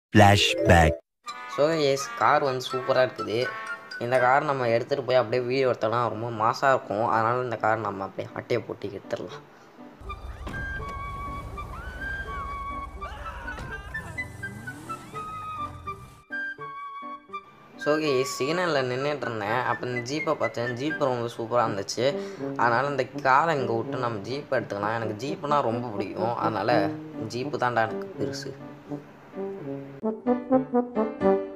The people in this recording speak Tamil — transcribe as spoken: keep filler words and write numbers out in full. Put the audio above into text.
Flashback. ஸோ எஸ் கார் வந்து சூப்பராக இருக்குது. இந்த கார் நம்ம எடுத்துகிட்டு போய் அப்படியே வீடியோ எடுத்தோம்னா ரொம்ப மாசாக இருக்கும். அதனால் இந்த கார் நம்ம அப்படியே அட்டையை போட்டி எடுத்துடலாம். ஸோ சிக்னலில் நின்றுட்டு இருந்தேன். அப்போ இந்த ஜீப்பை பார்த்தேன். ஜீப்பு ரொம்ப சூப்பராக இருந்துச்சு. அதனால் இந்த காரை இங்கே விட்டு நம்ம ஜீப்பை எடுத்துக்கலாம். எனக்கு ஜீப்புனால் ரொம்ப பிடிக்கும். அதனால் ஜீப்பு தான்டா எனக்கு பெருசு.